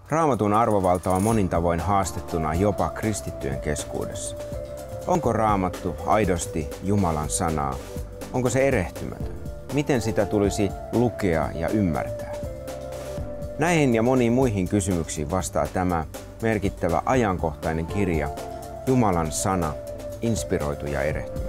Raamatun arvovalta on monin tavoin haastettuna jopa kristittyjen keskuudessa. Onko Raamattu aidosti Jumalan sanaa? Onko se erehtymätön? Miten sitä tulisi lukea ja ymmärtää? Näihin ja moniin muihin kysymyksiin vastaa tämä merkittävä ajankohtainen kirja Jumalan sana, inspiroitu ja erehtymätön.